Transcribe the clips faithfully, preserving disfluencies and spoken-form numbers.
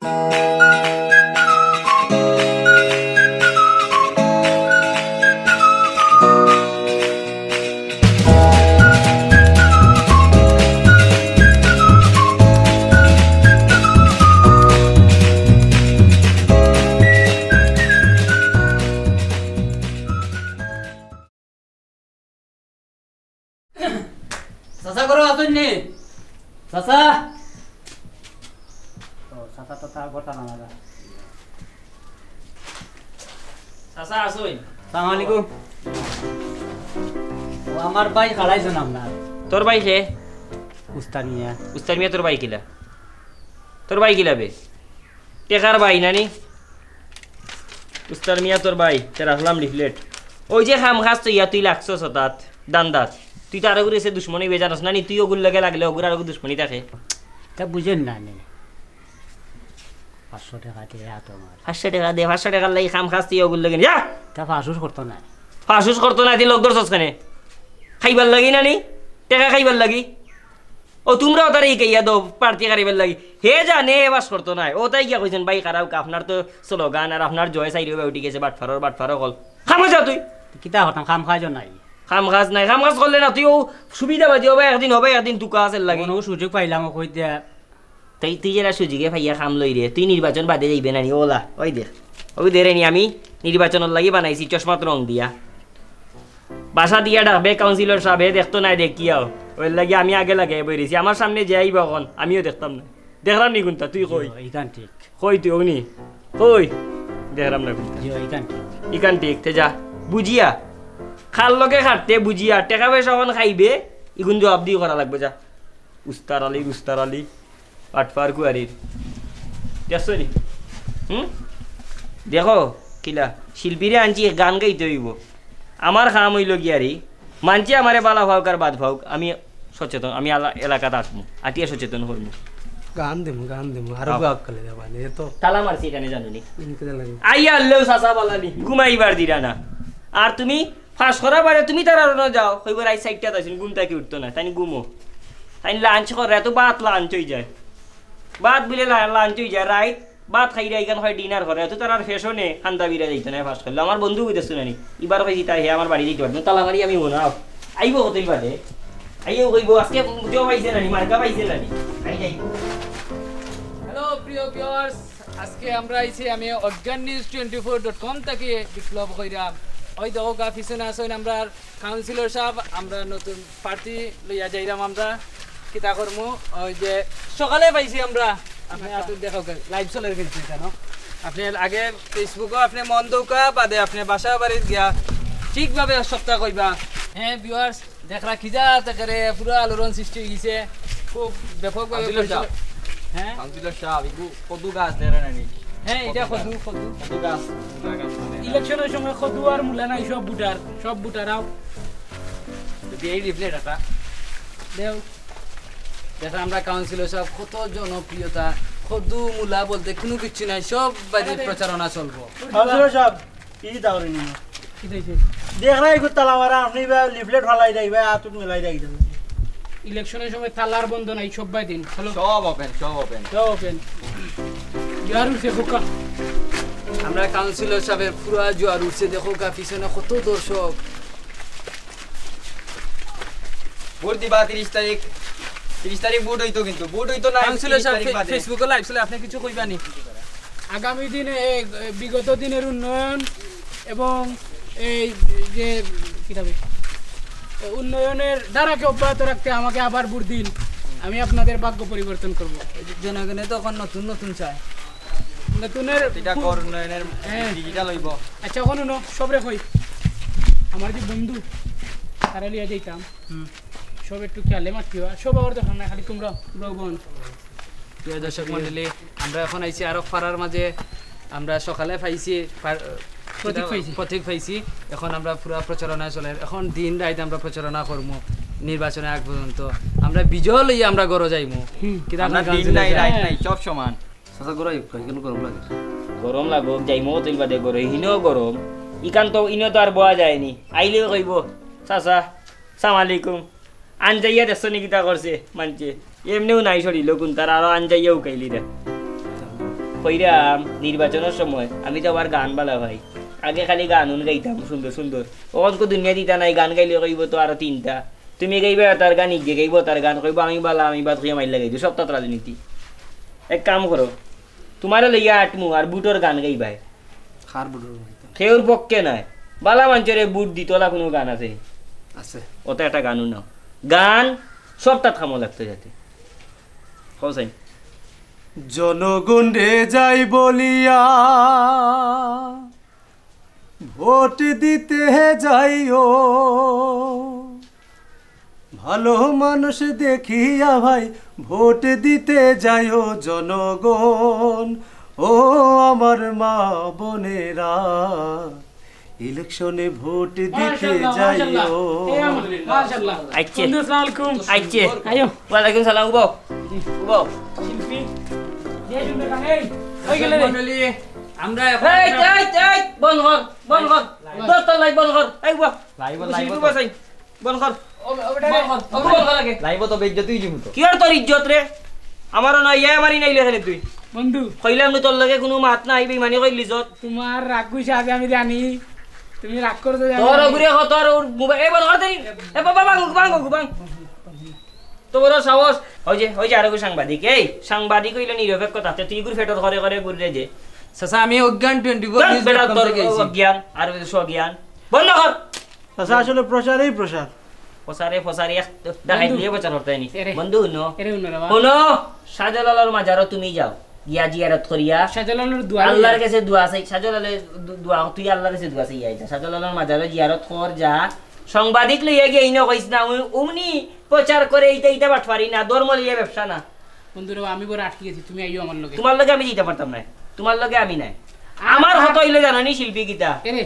চাচা করো আসুন নি চাচা ও চাচা তো তার কথা না লাগা চাচা আসুন আসসালামু আলাইকুম ও আমার ভাই খালাইছো না আপনার তোর ভাই কে উস্তাদ মিয়া উস্তাদ মিয়া তোর ভাই কিলা তোর ভাই কিলা বে টেকার ভাই নানি উস্তাদ মিয়া তোর ভাই তে রাখলাম লিফলেট ওই যে খাম খাস তো ইয়া তুই লাগছস হঠাৎ দান্দাত তুই তো আরো করে সে দুশ্মনী বেজানস নানি তুই ওগুলো লাগে লাগলে ওগুলো আরো দুশ্মনী থাকে তা বুঝেন না নে পাঁচশো টাকা দিয়ে তোমার পাঁচশো টাকা দে পাঁচশো টাকার লাগি খাম খাস তুই ওগুলো লাগে যা তা ফাঁসুস করতো না ফাঁসুস করতো না তুই লোক ধরছস কেনে খাইবার লাগি নানি টেকা খাইবার লাগি ও তোমরাও তার এই কাইয়া দো পার্টি কারিবার লাগি হে জানে বাস করতো না ও তাই গিয়া কইছেন ভাই খারাপ আপনার তো স্লোগান আর আপনার জয় সাইড উঠে গেছে বাটফারর বাটফারর কল খামা যা তুই কিতা হতাম খাম খাইছো নাই খাম খাস নাই খাম খাস করলে না তুইও সুবিধা পাইছি হবে একদিন হবে একদিন তুকা আছে লাগে কোনো সুযোগ পাইলাম কই দিয়া তাই তুই যেটা সুযোগে ভাইয়া খাম লই রে তুই নির্বাচন বাদে যাইবে নানি ওলা ওই দেখ ওই দে রে নি আমি নির্বাচনের লাগি বানাইছি চশমাত রং দিয়া বাসা দিয়া ডাকবে কাউন্সিলর সাহেব দেখতো নাই দেখিয়াও ওই লাগি আমি আগে লাগে বইরেছি আমার সামনে যে আইব এখন আমিও দেখতাম না দেখলাম নি কোনটা তুই কই এইখান ঠিক কই তুই অগ্নি কই দেখলাম না কোনটা জি এইখান ঠিক ইকান ঠিক তে যা বুঝিয়া খাল লগে খাটতে বুঝিয়া টেকা পয়সা এখন খাইবে ইগুন জবাব দিয়ে করা লাগবে যা উস্তার আলী উস্তার আলী আটফার কুয়ারির দেখছো নি হুম দেখো কিলা শিল্পীরে আনছি গান গাইতে হইব আমার খাম হইল গিয়ারি মানছি আমারে বালা ভাউক আর বাদ ভাউক আমি সচেতন আমি এলাকাতে আসবো আটিয়া সচেতন হইব গান দেবো গান দেবো আরো গাক করে দেবা এ তো তালা মারছি এখানে জানুনি ইনকে লাগে আইয়া আল্লেও সাসা বালানি ঘুমাইবার দিরা না আর তুমি ফাঁস করা পারে তুমি তার আর না যাও কইবার আই সাইডটা আছেন ঘুম থেকে উঠতো না তাই ঘুমো তাই লাঞ্চ করে এত বাত লাঞ্চ হয়ে যায় বাত বিলে লাঞ্চ হয়ে যায় রাইট বাত খাই রাই কেন হয় ডিনার করে এত তার আর ফ্যাশনে খান্দা বিরা যাইতো না ফাঁস করলে আমার বন্ধু বুঝতেছো না নি এবার কইছি তাই হে আমার বাড়ি যাইতে পারতো তালা মারি আমি মনাও আইব কতই বাদে আইও কইব আজকে জো পাইছে না নি মার্কা পাইছে না নি আই যাইব হ্যালো প্রিয় ভিউয়ার্স আজকে আমরা আইছি আমি অজ্ঞান news twenty four dot com থেকে বিপ্লব কইরাম ওই দেখো গা পিছনে আসেন আমরা কাউন্সিলর সাহেব আমরা নতুন প্রার্থী লইয়া যাইরাম আমরা কিতা করমু ওই যে সকালে পাইছি আমরা আপনি আতো দেখো লাইভ চলে গেছে কেন আপনি আগে ফেসবুকও আপনি মন দৌকা বাদে আপনি বাসা বাড়ি গিয়া ঠিকভাবে সপ্তাহ কইবা হ্যাঁ ভিউয়ার্স দেখরা খিজা তাকারে পুরো আলোড়ন সৃষ্টি হয়ে গেছে খুব ব্যাপকভাবে হ্যাঁ কাউন্সিলর সাহেব ইগু কদু গাছ দেরে নানি হ্যাঁ এটা কদু কদু কদু গাছ গাছ মানে ইলেকশনের সময় কদু আর মুলা নাই সব বুটার সব বুটারাও এই লিফলেট এটা দেও দেখা আমরা কাউন্সিলর সাহেব কত জনপ্রিয়তা কদু মুলা বলতে কোনো কিছু নাই সব বাড়ি প্রচারণা চলবো কাউন্সিলর সাহেব কি দাওরি নি কি দিয়েছে দেখ রাই কো তালা মারা আপনি বা লিফলেট ফালাই যাইবা আতুত মেলাই যাই দেন ইলেকশনের সময় তালার বন্ধ নাই সব বাই দিন হ্যালো সব ওপেন সব ওপেন সব ওপেন জোয়ার উঠছে বোকা আমরা কাউন্সিলর সাহেবের পুরা জোয়ার উঠছে দেখো গা পিছনে কত দর্শক ভোট দিবা তিরিশ তারিখ তিরিশ তারিখ ভোট হইতো কিন্তু ভোট হইতো না কাউন্সিলর সাহেব ফেসবুকে লাইভ চলে আপনি কিছু কইবানি আগামী দিনে বিগত দিনের উন্নয়ন এবং এই যে কি হবে উন্নয়নের ধারাকে অব্যাহত রাখতে আমাকে আবার ভোট দিন আমি আপনাদের ভাগ্য পরিবর্তন করব জনগণে তখন নতুন নতুন চায় নতুনের এটা কর উন্নয়নের ডিজিটাল হইব আচ্ছা কোন ন সবরে কই আমার যে বন্ধু তারা লিয়া যাইতাম সব একটু খেয়ালে মাতিও সব আবার দেখো না খালি তোমরা তোমরা বোন প্রিয় দর্শক মণ্ডলী আমরা এখন আইছি আরো পাড়ার মাঝে আমরা সকালে পাইছি প্রতীক পাইছি প্রতীক পাইছি এখন আমরা পুরা প্রচারণা চলে এখন দিন রাত আমরা প্রচারণা করবো নির্বাচনের আগ পর্যন্ত আমরা বিজয় লইয়া আমরা গড় যাইমু কিন্তু আমরা দিন নাই রাত নাই সব সমান সাসা গরাই কেন গরম লাগে গরম লাগো যাইমো তুই বাদে গরম হিনো গরম ইকান তো ইনো তো আর বোয়া যায়নি আইলেও কইব চাচা সালাম আলাইকুম আনজাইয়া দেখছো নি কিতা করছে মানছে এমনিও নাই সরিল কোন তার আরো আনজাইয়াও কাইলি রে কইরাম নির্বাচনের সময় আমি তো আবার গান বালা ভাই আগে খালি গান উন গাইতাম সুন্দর সুন্দর অঙ্ক দুনিয়া দিতা নাই গান গাইলে কইব তো আরো তিনটা তুমি গাইবে তার গান ইগে গাইব তার গান কইব আমি বালা আমি বাদ কইয়া মাইল লাগাই দিই সব তাত রাজনীতি এক কাম করো তোমার লইয়া আটমু আর বুটোর গান গাইবাই খার বুড়ো খেউর পক্ষে নাই বালা মানুষের বুট দিতলা কোনো গান আছে আছে ওটা একটা গানও নাও গান সব তাত খামো লাগতে যাতে হোসাইন জনগণ রে যাই বলিয়া ভোট দিতে যাইও ভালো মানুষ দেখিয়া ভাই ভোট দিতে যাইও জনগণ ও আমার মা বোনেরা ইলেকশনে ভোট দিতে যাইও মাশাআল্লাহ আইছে বন্ধু আসসালামু আলাইকুম আইছে আইও ওয়ালাইকুম সালাম উবো উবো শিল্পী যে শুনবে কানে হই গেলে রে আমরা এই এই এই বন্ধ কর বন্ধ কর দশটা লাইট বন্ধ কর এই উবো লাইব লাইভ বসাই বন্ধ কর বন্ধ কর আগে লাইব তো বেজ্জতই জিমু তো কি আর তোর ইজ্জত রে আমারও নাই ইয়া আমারই নাইলে খেলে তুই বন্ধু কইলাম তোর লগে কোনো মাত নাই বেমানি কইলি যত তোমার রাগ কইছে আজ আমি জানি তুমি রাগ করতে জানো তোর ঘুরে হ তোর মোবাইল এই বন্ধ কর দেই এ বাবা বাং বাং বাং তো বড় সাহস ওই যে ওই যে আরো সাংবাদিক এই সাংবাদিক হইলো নিরপেক্ষতা তুই গুর ফেটর করে করে ঘুরে যে সাসা আমি অজ্ঞান টোয়েন্টি ফোর নিউজ বেটা ডট কম তোর থেকে আইছি জ্ঞান আর স্বজ্ঞান বন্ধ কর আচ্ছা আসলে প্রচারই প্রচার ফসারে ফসারে দেখাই দিয়ে বছর হতে নি এরে। বন্ধু নো এরে উন্নরা বা শোনো শাহজালালের মাজারও তুমি যাও গিয়া জিয়ারত করিয়া শাহজালালের দোয়া আল্লাহর কাছে দোয়া চাই শাহজালালের দোয়া তুই আল্লাহর কাছে দোয়া চাই আইতা শাহজালালের মাজারও জিয়ারত কর যা সাংবাদিক লইয়া গিয়ে ইনো কইস না উনি প্রচার করে এইটা এইটা বাটপারি না ধর্ম লইয়া ব্যবসা না বন্ধুরা আমি বড় আটকে গেছি তুমি আইও আমার লগে তোমার লগে আমি যেতে পারতাম না তোমার লগে আমি নাই আমার হত হইলে জানো নি শিল্পী গীতা এরে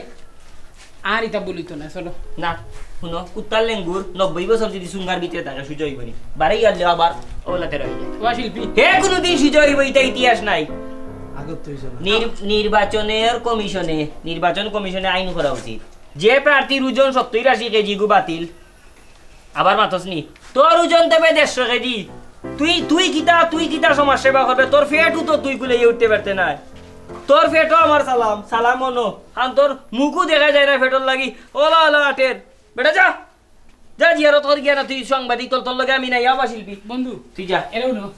আর এটা বলিত না চলো না শুনো কুত্তার লেঙ্গুর নব্বই বছর যদি সুঙ্গার ভিতরে থাকে সুযোগ হইব নি বাড়ি গেলে আবার ওলাতে রয়ে যায় ওয়া শিল্পী হে কোনোদিন সুযোগ হইব এটা ইতিহাস নাই আগত হইছে না নির- নির্বাচনের কমিশনে নির্বাচন কমিশনে আইন করা উচিত যে প্রার্থীর ওজন সত্তর আশি কেজি গু বাতিল আবার মাতস নি তোর ওজন দেবে দেড়শো কেজি তুই তুই কিতা তুই কিতা সমাজ সেবা করবে তোর ফেটু তো তুই কুলে উঠতে পারতে না তোর ফেটো আমার সালাম সালাম অনো কারণ তোর মুখও দেখা যায় না ফেটোর লাগি ওলা ওলা আটের বেটা যা যা জিয়ারত কর গিয়া না তুই সাংবাদিক তোর তোর লগে আমি নাই আবার শিল্পী বন্ধু তুই যা এরেও না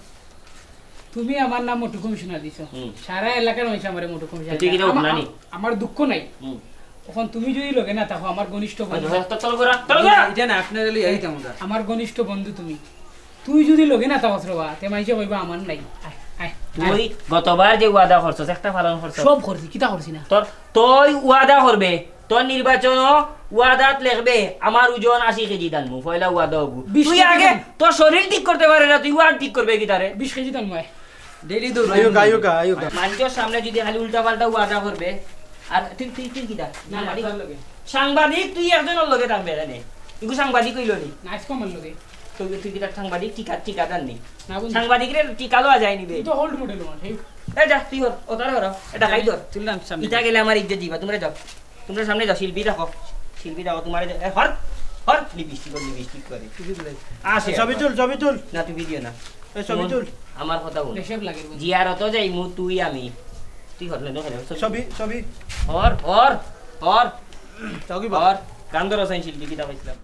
তুমি আমার নাম মোটু কমিশনার দিছো হুম। সারা এলাকার হইছে আমার মোটু কমিশনার তুই কি এটা আমা- উঠনানি? আমার দুঃখ নাই হুম। এখন তুমি যদি লগে না থাকো আমার ঘনিষ্ঠ বন্ধু তোর তোর করা তোর করা এটা না আপনার লই আইতাম আমরা আমার ঘনিষ্ঠ বন্ধু তুমি তুই যদি লগে না থাকো রবা তে মাইছে কইবা আমার নাই আয়, আয়, তুই আয়। গতবার যে ওয়াদা করছস একটা পালন করছস সব করছি কিতা করছি না তোর তুই ওয়াদা করবে তোর নির্বাচন ওয়াদাত লিখবে আমার ওজন আশি কেজি টানবো পয়লা ওয়াদা হবো বিশ তুই কেজি আগে টানবো। তোর শরীর ঠিক করতে পারে না তুই ওয়াদ ঠিক করবে কি তারে বিশ কেজি তান ময় ডেইলি দৌড় আয়ুকা আয়ুকা আয়ুকা মানুষের সামনে যদি খালি উল্টা পাল্টা ওয়াদা করবে আর তুই তুই তুই কিটা না না তার লগে সাংবাদিক তুই একজনের লগে থাকবে জানে তুই সাংবাদিক হইল নি নাইস কমার লগে তুই তুই কিটা সাংবাদিক টিকা টিকা দান নি না বন্ধু সাংবাদিকরে টিকা লওয়া যায় নিবে তুই তো হোল্ড মডেল আমার হেই এই যা তুই হর ও তারে হর এটা খাই ধর তুললাম সামনে ইটা গেলে আমার ইজ্জত দিবা তোমরা যাও তোমরা সামনে যাও শিল্পী দেখো শিল্পী দেখো তোমার হর হর লিপস্টিক করে লিপস্টিক করে আসে ছবি তুল ছবি তুল না তুই ভিডিও না এই ছবি তুল আমার কথা বল দেশের লাগে বন্ধু জিয়ারত যাই মু তুই আমি তুই হর না খেলে ছবি ছবি হর হর হর চাকি হর গান ধরো সাইন শিল্পী কিটা পাইছিলাম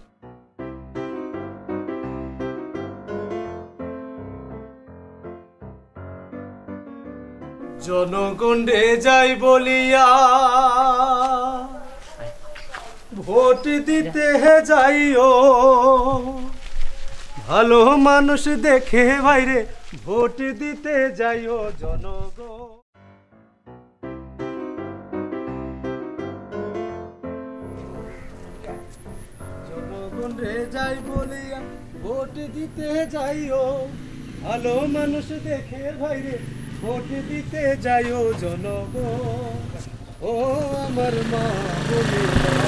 জনগণ রে যাই বলিয়া ভোট দিতে যাইও ভালো মানুষ দেখে বাইরে ভোট দিতে যাইও জনগণ জনগণ রে যাই বলিয়া ভোট দিতে যাইও ভালো মানুষ দেখে বাইরে ভোট দিতে যাইও জনগণ ও আমার মা বলে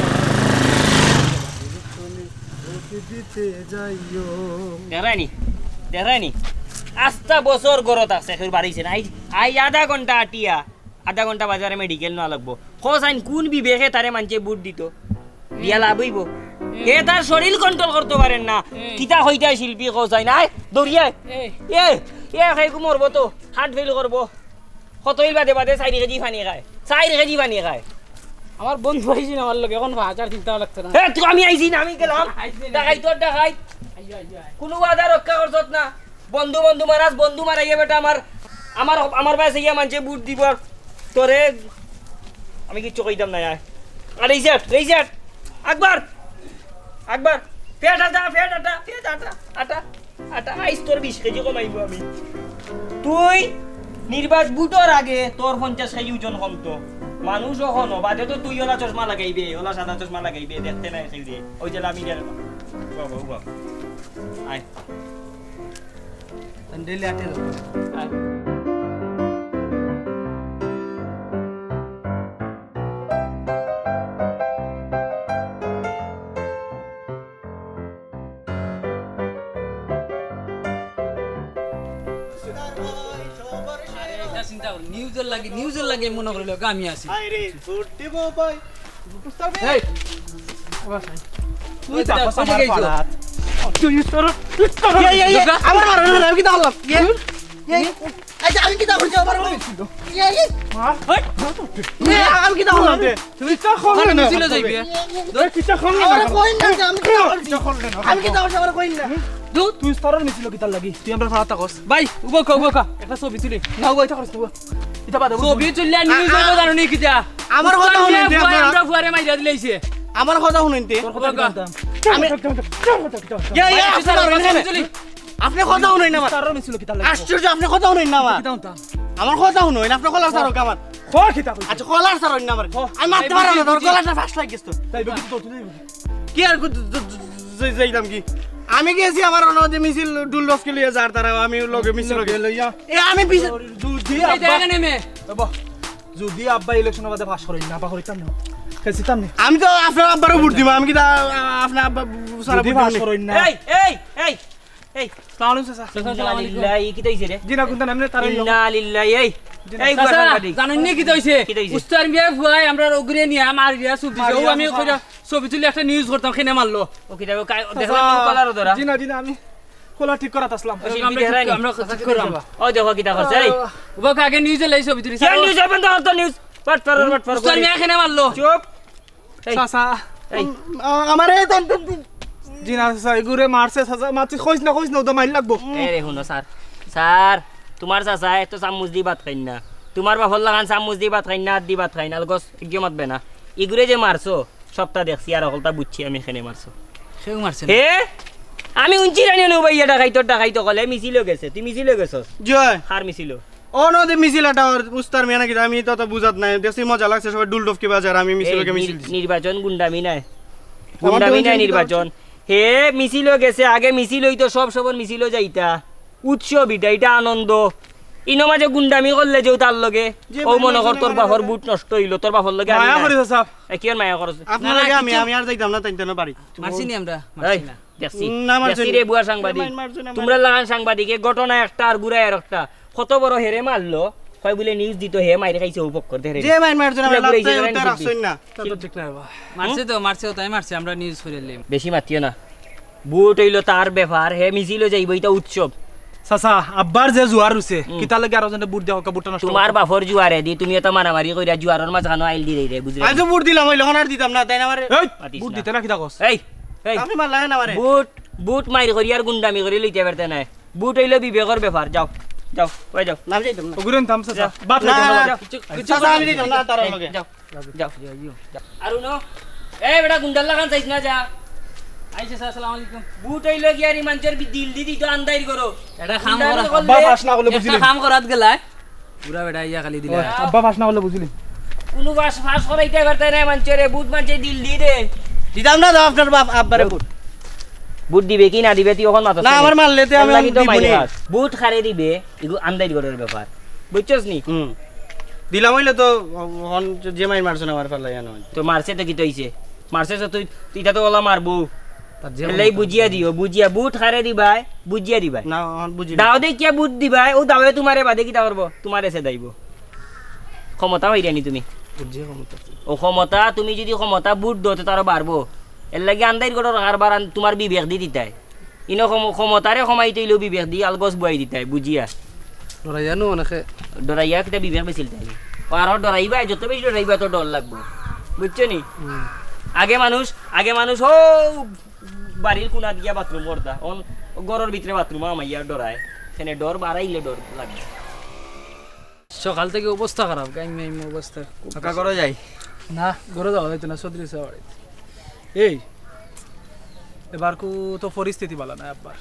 ভোট দিতে যাইও দেখায়নি দেখায়নি আস্তা বছর গরত আছে তোর বাড়িছে না আই আই আধা ঘন্টা আটিয়া আধা ঘন্টা বাজারে মেডিকেল না লাগবো খোঁজ আইন কোন বিবেকে তারে মানছে বুট দিত দিয়া লাভ হইব এ তার শরীর কন্ট্রোল করতে পারেন না কিতা হইতা শিল্পী খোঁজ আইন আয় দৌড়িয়ায় এই এ এ খাইকু মরবো তো হার্ট ফেল করবো কতই বাদে বাদে চারি কেজি পানি খায় চারি কেজি পানি খায় আমার বন্ধু আইছি না আমার লগে এখন হাজার চিন্তা লাগছে না হ্যাঁ তুই আমি আইছি না আমি গেলাম আইছি না। দেখাই তোর দেখাই আইয়া আইয়া কোনো বাধা রক্ষা করছত না বন্ধু বন্ধু মারাজ বন্ধু মারাইয়া বেটা আমার আমার আমার বাসে গিয়া মানছে বুট দিব তোরে আমি কিচ্ছু কইতাম না আর আর এই সেট এই সেট আকবর আকবর ফেট আটা ফেট আটা ফেট আটা আটা আটা আইস তোর বিশ কেজি কমাইব আমি তুই নির্বাচ বুটর আগে তোর পঞ্চাশ কেজি ওজন কমতো মানুষ হনো বাদে তো তুই ওলা চশমা লাগাইবে ওলা সাদা চশমা লাগাইবে দেখতে নাই খেলবে ওই যে লামি দেয় বাবা বাবা আয় ডেলি আটে আয় এটা চিন্তা কর নিউজের লাগে নিউজের লাগে মনে করিল আমি আছি আরে ভোট দিব ভাই মুস্তাফ এই তুই তাপস আমার গেছো? পাড়াত তুই তোর এই এই আমার মারো না আমি কি তাহলাম এই আচ্ছা আমি কি তাহলাম আমার হইছিল এই এই মার আমি কি তাহলাম তুই তো খোল ওখানে না মিছিল যাইবে তুই কি তো খোল না আমার কইন না আমি কি তাহলাম আমি কি তাহলাম আমার কইন না দু তুই স্তরের মিছিল কি তার লাগি তুই আমরা পাড়াত থাকস ভাই উবো কা উবো কা একটা ছবি তুলি না গো এটা করছ তুই এটা বাদ ছবি তুললে নিউজ হইব জানো নি কিটা আমার কথা শুনেন তে আপনারা আমরা ফুয়ারে মাইরা দিলাইছে আমার কথা শুনেন তে উবো কা আমি ইয়া ইয়া ছবি তুলি আপনি কথা শুনেন না স্তরের মিছিল কি তার লাগি আশ্চর্য আপনি কথা শুনেন না আমার কিটা আমার কথা শুনুন আপনি কলার সার আমার ক খিতা কই আচ্ছা কলার সার না আমার আমি মারতে পারব না তোর কলারটা ফাস্ট লাগ গেছে তো তাই বকি তো তুই কি আর যাইতাম কি আমি গেছি আমার অনদে মিছিল ডুল দশ কিলো যার তারা আমি লগে মিছিল লগে লইয়া এ আমি যদি এই জায়গা নেমে বাবা যদি আব্বা ইলেকশন বাদে পাস করেন না পাহরিতাম না খেছিতাম না আমি তো আপনার আব্বারও ভোট দিব আমি কি তা আপনার আব্বা সারা যদি ভোট পাস দিব করেন না এই এই এই এই তাহলে চাচা ইন্না লিল্লাহি কি তাইছে রে জিনা কোনটা নামনে তার ইন্না লিল্লাহি এই এই চাচা সাংবাদিক জানেন নি কি হইছে কি হইছে? উস্তার বিয়া ফুয়াই আমরা ওগরে নিয়া মারিয়া ছবি দিছে ও আমি কইরা ছবি তুলি একটা নিউজ করতাম খেনে মারলো ও কি দেখো দেখলাম কলার ধরা জিনা জিনা আমি খোলা ঠিক করাত আসলাম ও শিল্পী আমরা দেখায়নি? আমরা ঠিক করলাম ও দেখো কি করছে এই উবো কা আগে নিউজে লাই ছবি তুলি কি নিউজ হবে তো তো নিউজ বাট পার বাট পার উস্তার মিয়া খেনে মারলো চুপ এই চাচা এই আমার এই তো জিনা চাচা এগুরে মারছে চাচা মারছে কইস না কইস না ওটা মাইল লাগবো এই রে শুনো স্যার স্যার তোমার চাচা তো চামচ দি ভাত খাই না তোমার বাপর লাগান চামচ দি ভাত খাই না হাত দি ভাত খাই না গছ ঠিকই মাতবে না ইগুরে যে মারছো সবটা দেখছি আর অকলটা বুঝছি আমি এখানে মারছো সেও মারছে হে আমি উঞ্চি রানি নো ভাইয়া ডাকাইতো ডাকাইতো কলে মিছিল গেছে তুই মিছিল গেছস জয় হার মিছিল ও নদে মিছিল এটা উস্তার মিয়া নাকি আমি তো তো বুঝাত নাই দেখছি মজা লাগছে সবাই ডুল ডফকি বাজার আমি মিছিলকে এই মিছিল নির- দিছি নির্বাচন গুন্ডামি নাই আমার তো গুন্ডামি নাই ওই যে নির্বাচন হে মিছিল গেছে আগে মিছিল হইতো সব সবর মিছিল যাইতা উৎসব এটা এটা আনন্দ ইনো মাঝে গুন্ডামি করলে যেও তার লগে যে ও মাইয়া মনে কর শুনে তোর মাইয়া বাপর করে। বুট নষ্ট হইলো তোর বাপর লগে আমি মায়া নাই। করি চাচা এ, কি আর মায়া করছ আপনার লাগে আমি আমি আর যাইতাম না তাইতে না পারি মারছি নি আমরা এই মারছি না দেখছি না, মারছে দেখছি নি। রে বুয়া সাংবাদিক মাইন মারছে না, তোমরা লাগান সাংবাদিকে ঘটনা একটা আর গুড়ায় আর একটা কত বড় হেরে মারলো কয় বলে নিউজ দিত হে মাইরে খাইছে উপকর ধরে যে মাইন মারছেন আমি তুলা ঘুরাইছে লাগতে ধরেন উত্তর দিব্যি। আসছেন না তা তো ঠিক না বাবা মারছে তো মারছে তাই মারছে আমরা নিউজ করে লইম বেশি মাতিও না বুট হইলো তার ব্যাপার হে মিছিল যাইব এটা উৎসব চাচা আব্বার যে জুয়ার রুছে কিতা লাগে আর জনে বুট দেও বুটটা নষ্ট তোমার বাপর জুয়ারে দি তুমি এটা মারামারি কইরা জুয়ারের মাঝখানে আইল দি রে বুঝলে আমি তো ভোট দিলাম ওই লখন আর দিতাম না তাই না আমারে এই পাতিস বুট না। দিতে না কিতা কস এই এই আপনি মারলা না আমারে বুট বুট মাইর করি আর গুন্ডামি করি লইতে পারতে নাই বুট হইলো বিবেকের ব্যাপার যাও যাও ওই যাও নাম যাইতাম না ওগুরেন থাম চাচা বাত না, লাগে না, যাও কিছু চাচা আমি দিতাম না তার লগে যাও যাও আর নো এই বেটা গুন্ডাল লাগান চাইছ না যা আইছে স্যার আসসালামু আলাইকুম বুট হইলো গিয়ারি মানুষের দিল দি তো আন্দাইর করো এটা খাম গুন্ডামি করা করলে আব্বা পাস না করলে একটা বুঝিলি কাম করাত গেলাই পুরা বেটা ইয়া খালি দিলা আব্বা পাস না করলে বুঝিলি কোনো বাস ফাঁস করাইতে পারতে নাই মানুষের বুট মানুষের দিল দি রে দিতাম না দাও আপনার বাপ আব্বারে ভোট বুট দিবে কি না দিবে তুই ওখান মাথা না আমার মারলে তে আমি দিবনি বুট খারে দিবে এগু আন্দাইর করার ব্যাপার বুঝছস নি হুম দিলাম হইলে তো হন যে মাইন মারছেন আমার ফালাই জানো তো মারছে তো কি তৈছে মারছে তো তুই তুই তো ওলা মারবো এলাই বুঝিয়া দিও বুঝিয়া বুট খারে দিবাই বুঝিয়া দিবাই না হন বুঝি দাও দে কিয়া বুট দিবাই ও দাওয়ে তোমারে বাদে কি করব তোমারে সে দাইব ক্ষমতা হইরানি তুমি ও ক্ষমতা তুমি যদি ক্ষমতা বুট দো তো তারও বাড়বো এর লাগে আন্দাইর গড় কারবার তোমার বিবেক দি দিতাই ইনো ক্ষমতারে ক্ষমাই তৈলেও বিবেক দি আলগস বুয়াই দিতাই বুঝিয়া ডরাইয়ানো অনেকে ডরাইয়া কিটা বিবেক বেছিল তাই ও আরো ডরাইবা যত বেশি ডরাইবা তো ডর লাগবো বুঝছো নি আগে মানুষ আগে মানুষ ও বাড়ির কোনা দিয়া বাথরুম করতা অন ঘরের ভিতরে বাথরুম আমাইয়া ডরায় সেনে ডর বাড়াইলে ডর লাগবে সকাল থেকে অবস্থা খারাপ গাইম গাইম অবস্থা ফাঁকা করা যায় না ঘরে যাওয়া যাইতো না চৌধুরী সাহেব বাড়িতে এই এবার কু তো পরিস্থিতি ভালো না আব্বার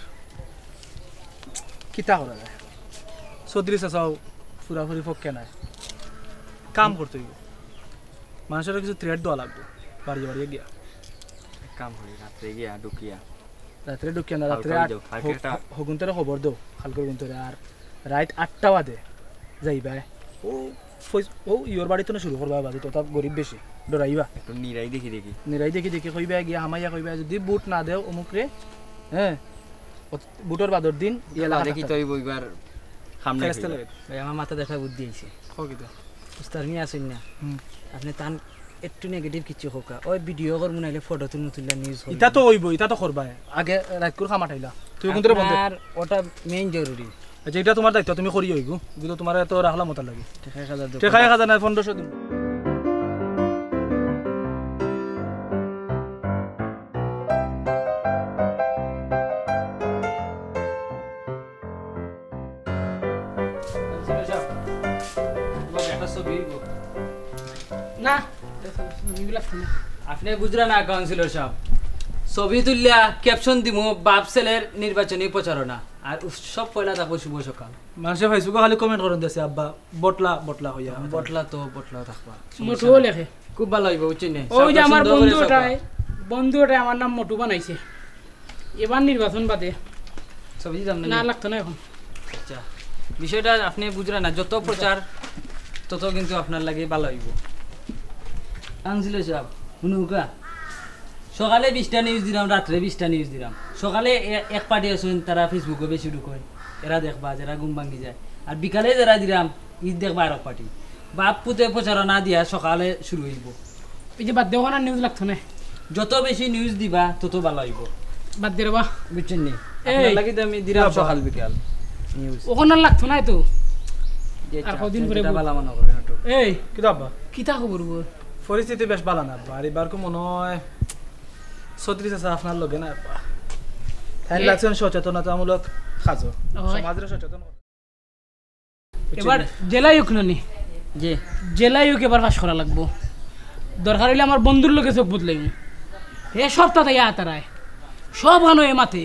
কিতা করা যায় চৌধুরী চাচাও পুরাপুরি পক্ষে নাই কাম করতে হইব মানুষের কিছু থ্রেট দেওয়া লাগবে বাড়ি বাড়িয়ে গিয়া কাম করি রাত্রে গিয়া ঢুকিয়া রাত্রে ঢুকিয়া না রাত্রে কালকে যাও, কালকে একটা- হগুন্তরে খবর দেও খালকর গুন্তরে আর রাইট আটটা বাদে যাইবা ও ফইস- ও ইয়োর বাড়িতে না শুরু করবা বাজে তো তা গরিব বেশি ডরাইবা একটু নিরাই দেখি দেখি নিরাই দেখি দেখি কইবা গিয়া হামাইয়া কইবা যদি বুট না দেও অমুক রে হ্যাঁ ও- বুটর বাদর দিন ইয়েলা দেখি তো এবার সামনে ফেরেস্তা লাগে ভাই আমার মাথা দেখা বুদ্ধি আইছে খকিতা উস্তাদ মি আছেন না হুম আপনি তান একটু নেগেটিভ কিছু হোকা ওই ভিডিও করবো নাইলে ফটো তুলে তুলে নিউজ ইটা তো হইব ইটা তো করবা আগে রাত করে খামাটাইলা তুই কোন তোরে বন্ধ আর ওটা মেইন জরুরি আচ্ছা এটা তোমার দায়িত্ব তুমি করি হইগু কিন্তু তোমার এত রাখলা মতো লাগে টাকা এক হাজার টাকা এক হাজার না পনেরোশো দিন না আপনি বুঝরা না কাউন্সিলর সাহেব ছবি তুলিয়া ক্যাপশন দিমু বাপ ছেলের নির্বাচনী প্রচারণা আর উৎসব পয়লা থাকবো শুভ সকাল মানুষে ফেসবুকে খালি কমেন্ট করুন দেছে আব্বা বটলা বটলা হইয়া বটলা তো বটলা থাকবা মোটুও লেখে খুব ভালো হইব বুঝছেন না ওই যে আমার বন্ধু ওটাই বন্ধু ওটাই আমার নাম মোটু বানাইছে এবার নির্বাচন বাদে ছবি দিতাম না না লাগতো না এখন আচ্ছা বিষয়টা আপনি বুঝরা না যত প্রচার তত কিন্তু আপনার লাগে ভালো হইব কাউন্সিলর সাহেব শুনুকা সকালে বিশটা নিউজ দিলাম রাত্রে বিশটা নিউজ দিলাম সকালে এ- এক পার্টি আছেন তারা ফেসবুকে বেশি ঢুকয় এরা দেখবা যারা ঘুম ভাঙি যায় আর বিকালে যারা দিলাম ঈদ দেখবা আর এক পার্টি বাপ পুতে প্রচারণা দিয়া সকালে শুরু হইব এই যে বাদ দিয়ে ওখানে নিউজ লাগতো না যত বেশি নিউজ দিবা তত ভালো হইব বাদ দিয়ে বা বুঝছেন নি এই। আপনার লাগি তো আমি দিলাম সকাল বিকাল নিউজ ওখানে লাগতো না তো যে আর কদিন পরে যেটা বল। ভালো মনে করেন একটু এই কিন্তু আব্বা কিতা খবর বল পরিস্থিতি বেশ ভালো না আব্বা আর এবার কো মনে হয় ছত্রিশ আছে আপনার লগে না আব্বা তাই এ- লাগছেন সচেতনতামূলক সাজো হয়। সমাজের সচেতন করো। এবার জেলা ইউক নানি যে জেলা ইউক এবার পাস করা লাগবো দরকার হইলে আমার বন্ধুর লোকে চোখ বুঝলাম এ সপ্তাহ থেকে আতারায় সব হানো এ মাথে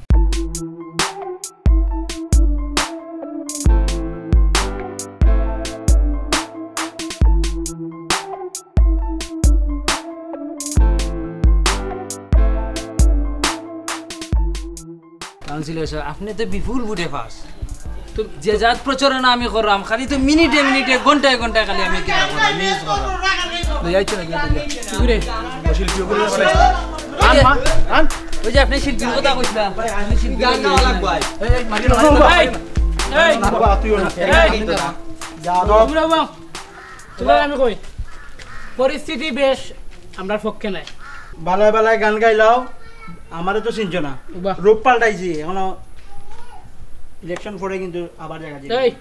কাউন্সিলর সাহেব আপনি তো বিপুল বুটে পাস তো যে জাত প্রচারণা আমি করলাম খালি তো মিনিটে মিনিটে ঘন্টায় ঘন্টায় খালি আমি কিনা করলাম নিউজ করলাম লই আইছে নাকি এটা ঘুরে শিল্পীও করে আন মা আন ওই যে আপনি শিল্পীর কথা কইছিলাম আপনি শিল্পী গান গাওয়া লাগবে এই এই মারি এই এই না বাবা তুইও না এই তোমরা বাও তোমরা আমি কই পরিস্থিতি বেশ আমরা পক্ষে নাই বালায় বালায় গান গাইলাও আমারও তো চিনছ না বাহ। রূপ পাল্টাইছি এখনো ইলেকশন পরে কিন্তু আবার জায়গা দিই এই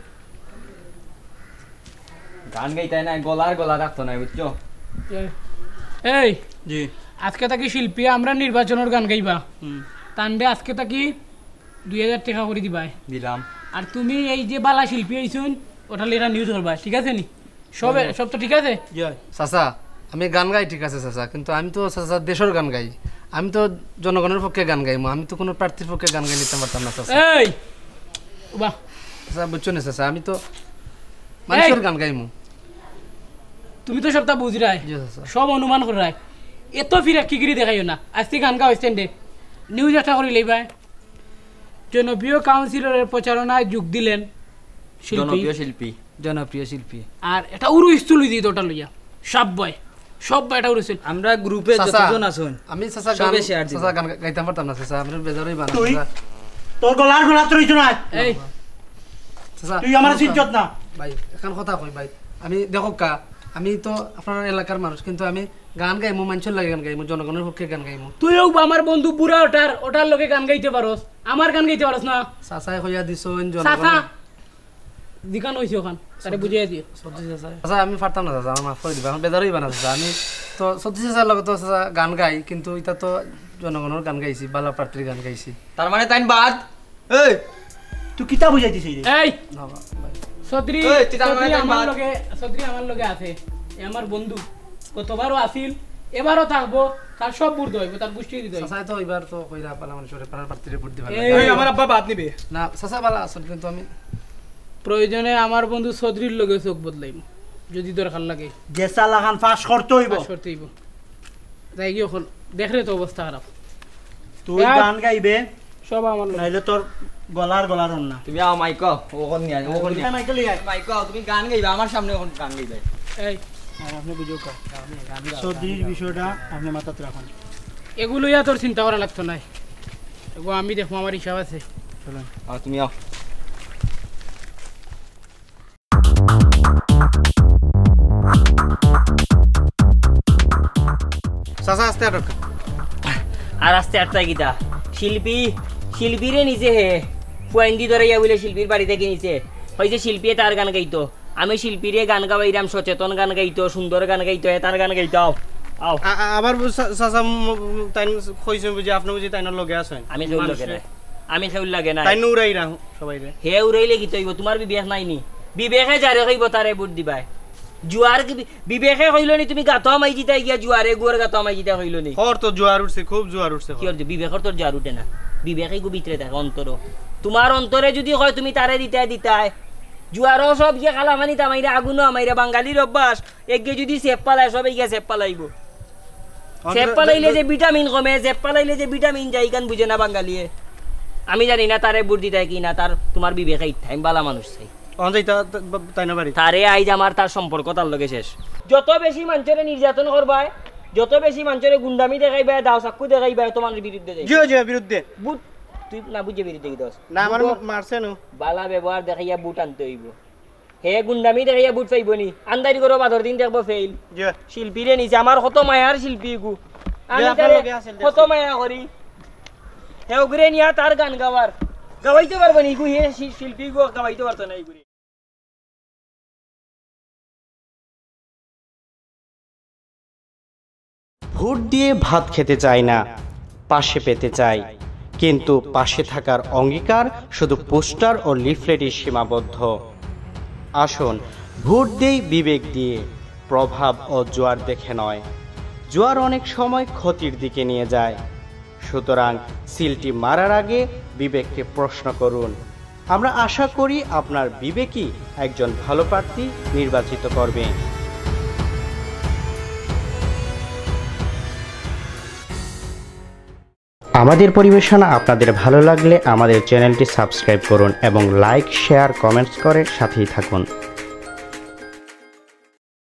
গান গাইতাই না গলার গলা রাখতো না বুঝছো এই, এই জি আজকে থাকি শিল্পী আমরা নির্বাচনের গান গাইবা তান্ডে আজকে থাকি দুই হাজার টাকা করে দিবাই দিলাম আর তুমি এই যে বালা শিল্পী আইছুন ওটা লেরা নিউজ করবা ঠিক আছে নি সবে সব তো ঠিক আছে জয় চাচা আমি গান গাই ঠিক আছে চাচা কিন্তু আমি তো চাচা দেশের গান গাই আমি তো জনগণের পক্ষে গান গাইমু আমি তো কোনো প্রার্থীর পক্ষে গান গাই নিতে পারতাম না চাচা এই বাহ চাচা বুঝছো না চাচা আমি তো মানুষের গান গাইমু তুমি তো সবটা বুঝ রায় জি চাচা সব অনুমান করে রায় এত ফিরে কি করি দেখাইও না আজকে গান গাও স্ট্যান্ডে নিউজ একটা করে লইবাই জনপ্রিয় কাউন্সিলরের প্রচারণায় যোগ দিলেন শিল্পী জনপ্রিয় শিল্পী জনপ্রিয় শিল্পী আর এটা উরু স্থুল দিই ওটা লইয়া সব বয় সব বয় এটা উরুছিল আমরা গ্রুপে চাচা, যতজন আছেন আমি চাচা গান সবে share দিবো। চাচা গান গাইতাম পারতাম না চাচা আমরা বেজারই বানা তুই? চাচা। তোর গলার গলা তো রইছ না এই চাচা তুই আমার চিনছত না ভাই এখন কথা কই ভাই আমি দেখো কা আমি তো আপনার এলাকার মানুষ কিন্তু আমি গান গাইমু মানুষের লাগে গান গাইমু জনগণের পক্ষে গান গাইমু তুইও আমার বন্ধু বুড়া ওটার ওটার লোকে গান গাইতে পারোস আমার গান গাইতে পারোস না চাচাই কইয়া দিছন চাচা জনগণ দিকান হইছে ওখান তারে বুঝিয়ে দিও সত্যি চাচা আচ্ছা আমি পারতাম না চাচা আমার মাফ করে দিবা এখন বেজারই বানা চাচা আমি তো সত্যি চাচার লগে তো চাচা গান গাই কিন্তু এটা তো জনগণের গান গাইছি বালা প্রার্থীর গান গাইছি তার মানে তাইন বাদ এই তুই কিতা বুঝাইতিস এই এই না বা- সদরি এই, তুই তার মানে সদরি তাই আমার বাদ। লগে সদরি আমার লগে আছে এ আমার বন্ধু কতবারও আসিল এবারও থাকবো তার সব বুড় হইব তার গোষ্ঠী দিতে হইব চাচা তো এবার তো কইরা পালা মানে সরে পাড়ার প্রার্থীরে ভোট দিবা এই, এই আমার আব্বা বাদ নিবে না চাচা বালা আসল কিন্তু আমি প্রয়োজনে আমার বন্ধু সদরির লগে চোখ বদলাইব যদি দরকার লাগে যে চালাখান ফাঁস করতে হইব পাস করতে হইব যাই গিয়ে এখন দেখলে তো অবস্থা খারাপ তুই এক- গান গাইবে সব আমার লগে। নাইলে তোর গলার গলার না তুমি আও মাইক ওখন নিয়া ওখন নিয়া মাইকেল মাইক তুমি গান গাইবা আমার সামনে ওখন গান গাইবা এই আপনি বুঝো কা সর্দির বিষয়টা আপনি মাথাতে রাখুন এগুলো ইয়া তোর চিন্তা করা লাগতো না এগুলো আমি দেখবো আমার হিসাব আছে আও তুমি আও চাচা আস্তে আটক আর আস্তে আটটা গীতা শিল্পী শিল্পীরে নিচে হে ফুয়াইন্দি ধরে ইয়া বলে শিল্পীর বাড়ি থেকে নিচে হয়েছে শিল্পী তার গান গাইতো আমি শিল্পীরে গান গাওয়াইরাম সচেতন গান গাইতো সুন্দর গান গাইতো এ তার গান গাইতো আও আও আবার চাচা তাই কইছেন বুঝি আপনি বুঝি তাইনার লগে আছেন আমি খেউল লাগে না আমি খেউল লাগে না তাই উড়াই রাখ সবাই রে হে উড়াইলে কি তৈব তোমার বিবেক নাই নি বিবেকে যারে কইব তারে বুট দিবাই জুয়ার কি- বিবেকে কইল নি তুমি গাতো মাই জিতাই গিয়া জুয়ারে গুয়ার গাতো মাই জিতা কইল নি হর তো জোয়ার উঠছে খুব জোয়ার উঠছে কি হচ্ছে বিবেকর তোর জার উঠে না বিবেকে গু ভিতরে থাকে অন্তর তোমার অন্তরে যদি হয় তুমি তারে দিতাই দিতাই জুয়ারও সব গিয়ে খালা মানি তামাইরা আগুনও আমাইরা বাঙালির অভ্যাস এগে যদি সেপ পালায় সবাই গিয়া সেপ পালাইব সেপ পালাইলে যে ভিটামিন কমে সেপ পালাইলে যে ভিটামিন যাই কান বুঝে না বাঙালিয়ে আমি জানি না তারে বুট দিতাই কি না তার তোমার বিবেকে ইচ্ছা আমি বালা মানুষ চাই অঞ্জয় তাই না বাড়ি তারে আইজ আমার তার সম্পর্ক তার লগে শেষ যত বেশি মানুষের নির্যাতন করবায় যত বেশি মানুষের গুন্ডামি দেখাইবা দাও চাকু দেখাইবা তোমার বিরুদ্ধে যাই জিও জিও বিরুদ্ধে বুট তুই না বুঝে বিরুদ্ধে কি দোস না আমার মারছে নো বালা ব্যবহার দেখাইয়া বুট আনতে হইব হে গুন্ডামি দেখাইয়া বুট পাইব নি আন্দারি করো বাদর দিন দেখবো ফেইল জিও শিল্পীরে নিছে আমার কত মায়ার শিল্পী গু আমি যে আপনার তারে লগে আছেন কত মায়া করি হে ওগরে নিয়া তার গান গাওয়ার গাওয়াইতে পারবো নি গু হে শি- শিল্পী গু গাওয়াইতে পারতো না এগুলি ভোট দিয়ে ভাত খেতে চাই না, পাশে পেতে চাই, কিন্তু পাশে থাকার অঙ্গীকার শুধু পোস্টার ও লিফলেটে সীমাবদ্ধ। আসুন ভোট দেই বিবেক দিয়ে, প্রভাব ও জোয়ার দেখে নয়। জোয়ার অনেক সময় ক্ষতির দিকে নিয়ে যায়, সুতরাং সিলটি মারার আগে বিবেককে প্রশ্ন করুন। আমরা আশা করি আপনার বিবেকই একজন ভালো প্রার্থী নির্বাচিত করবে। আমাদের পরিবেশনা আপনাদের ভালো লাগলে আমাদের চ্যানেলটি সাবস্ক্রাইব করুন এবং লাইক, শেয়ার, কমেন্টস করে সাথেই থাকুন।